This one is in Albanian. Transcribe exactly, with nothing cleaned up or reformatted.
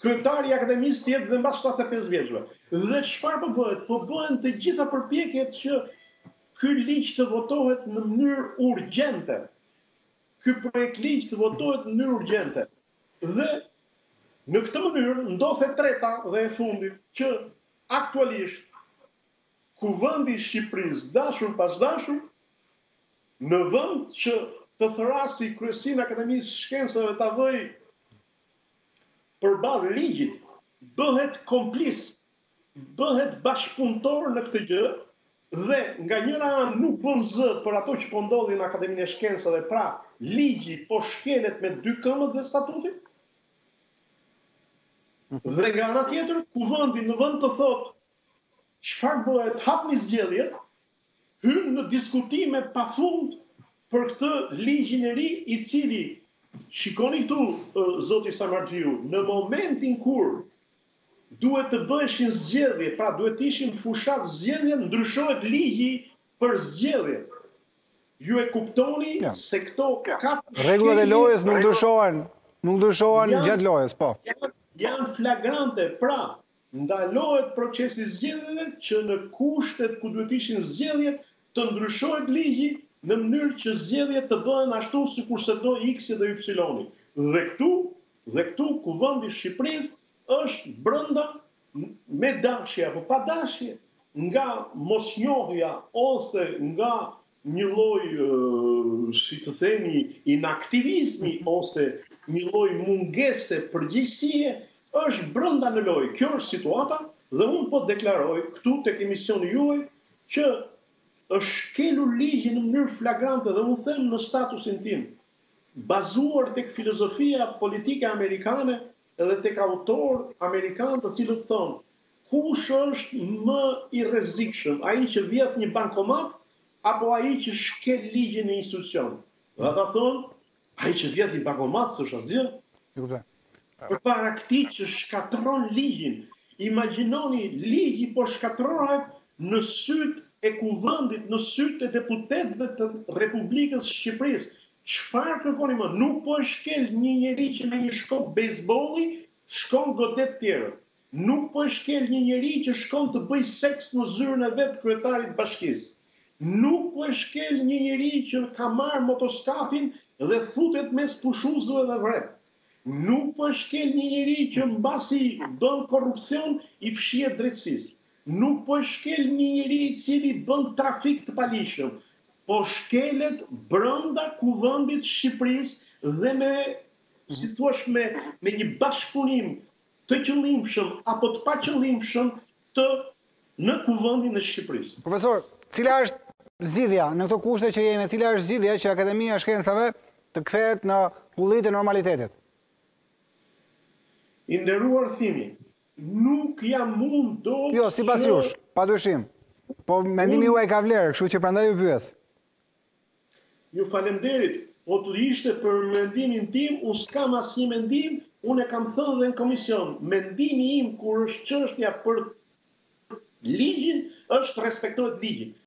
kryetari i akademisë të jetë dhe mbas shtatëdhjetë e pesë vjeçve. Dhe çfarë po bëhet? Po bëhen të gjitha përpjekjet që ky ligj të votohet në mënyrë urgjente. Ky projekt ligj të votohet në mënyrë urgjente. Dhe në këtë mënyrë ndodh e treta dhe e fundit që aktualisht Kuvendi i Shqipërisë, dashur pas dashur, në vend që të thrasi kryesinë e Akademisë së Shkencave ta vëj përballë ligjit, bëhet komplis, bëhet bashkëpunëtor në këtë gjë dhe nga njëra anë nuk bën zë për ato që po ndodhin në Akademinë e Shkencave, pra ligji po shkelet me dy këmbët dhe statutin. Dhe nga ana tjetër, Kuvendi në vend të thotë çfarë bëhet, hapni zgjedhjet, hyn në diskutime pafund për këtë ligjin e ri i cili, shikoni këtu, zoti Samardhiu, në momentin kur duhet të bëheshin zgjedhje, pra duhet të ishin fushat zgjedhje, ndryshohet ligji për zgjedhje. Ju e kuptoni ja. Se këto ka rregullat e lojës nuk ndryshohen, nuk ndryshohen gjatë lojës, po. Janë, janë flagrante, pra ndalohet procesi zgjedhjeve që në kushtet ku duhet ishin zgjedhjet të ndryshohet ligji në mënyrë që zgjedhjet të bëhen ashtu sikurse do X dhe Y. Dhe këtu, dhe këtu Kuvendi i Shqipërisë është brenda me dashje apo pa dashje, nga mosnjohja ose nga një lloj, si të themi, inaktivizmi ose një lloj mungese përgjegjësie, është brenda në lojë. Kjo është situata dhe unë po deklaroj këtu tek emisioni juaj që është shkelur ligji në mënyrë flagrante dhe unë them në statusin tim, bazuar tek filozofia politike amerikane edhe tek autor amerikan të cilët thonë kush është më i rrezikshëm, ai që vjedh një bankomat apo ai që shkel ligjin në institucion. Dhe ata thonë, ai që vjedh një bankomat s'është asgjë. Përpara këtij që shkatërron ligjin, imagjinoni ligji po shkatërrohet në syt e Kuvendit, në syt e deputetëve të Republikës së Shqipërisë. Çfarë kërkoni më? Nuk po e shkel një njeri që me një shkop bejsbolli shkon godet tjerë. Nuk po e shkel një njeri që shkon të bëj seks në zyrën e vet kryetarit të bashkisë. Nuk po e shkel një njeri që ka marrë motoskapin dhe futet mes pushuzëve dhe vret. Nuk po e shkel një njeri që mbasi bën korrupsion i fshihet drejtësisë. Nuk po e shkel një njeri i cili bën trafik të paligjshëm, po shkelet brenda Kuvendit Shqipërisë dhe me, si thua, me, me një bashkëpunim të qëllimshëm apo të paqëllimshëm të në Kuvendin e Shqipërisë. Profesor, cila është zgjidhja në këto kushte që jemi, cila është zgjidhja që Akademia e Shkencave të kthehet në kullit e normalitetit? I nderuar thimi, nuk jam mund do... Jo, si pas jush, pa dyshim. Po mendimi juaj ka vlerë, kështu që prandaj ju pyes. Ju falemderit, po të ishte për mendimin tim, unë s'kam asnjë mendim, unë e kam thënë dhe në komision. Mendimi im kur është çështja për ligjin, është respektohet ligjin.